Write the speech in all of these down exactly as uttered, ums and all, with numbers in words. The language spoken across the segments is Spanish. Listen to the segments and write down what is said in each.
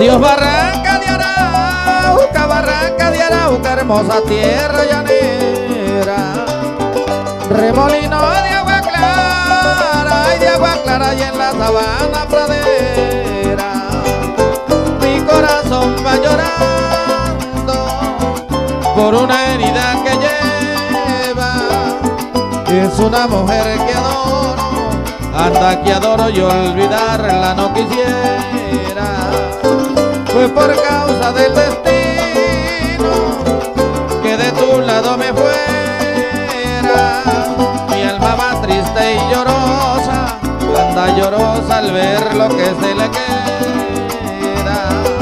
Adiós Barranca de Arauca, Barranca de Arauca, hermosa tierra llanera. Remolino de agua clara y de agua clara y en la sabana pradera. Mi corazón va llorando por una herida que lleva. Es una mujer que adoro, anda que adoro y olvidarla no quisiera. Fue por causa del destino que de tu lado me fuera. Mi alma va triste y llorosa, anda llorosa al ver lo que se le queda.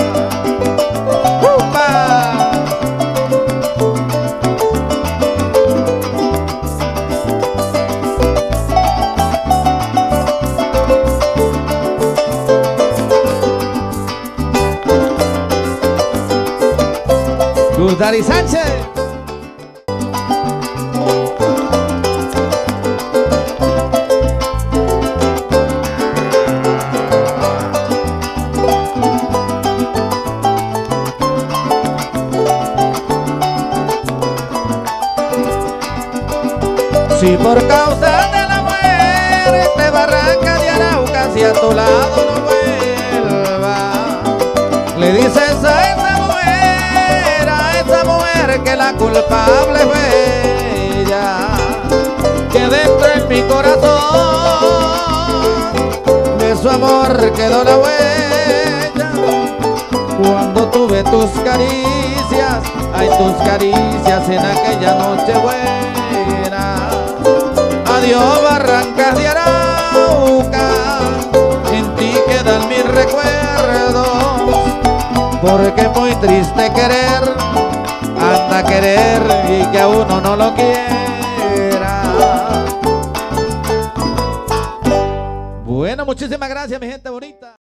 ¡Upa! Luz Dari Sánchez. Si por causa de la muerte Barranca de Arauca, si a tu lado no vuelva, le dices a esa mujer, a esa mujer que la culpable fue ella, que dentro en mi corazón de su amor quedó la huella. Cuando tuve tus caricias, ay, tus caricias en aquella noche buena. Adiós Barrancas de Arauca, en ti quedan mis recuerdos, porque es muy triste querer, anda a querer y que a uno no lo quiera. Bueno, muchísimas gracias mi gente bonita.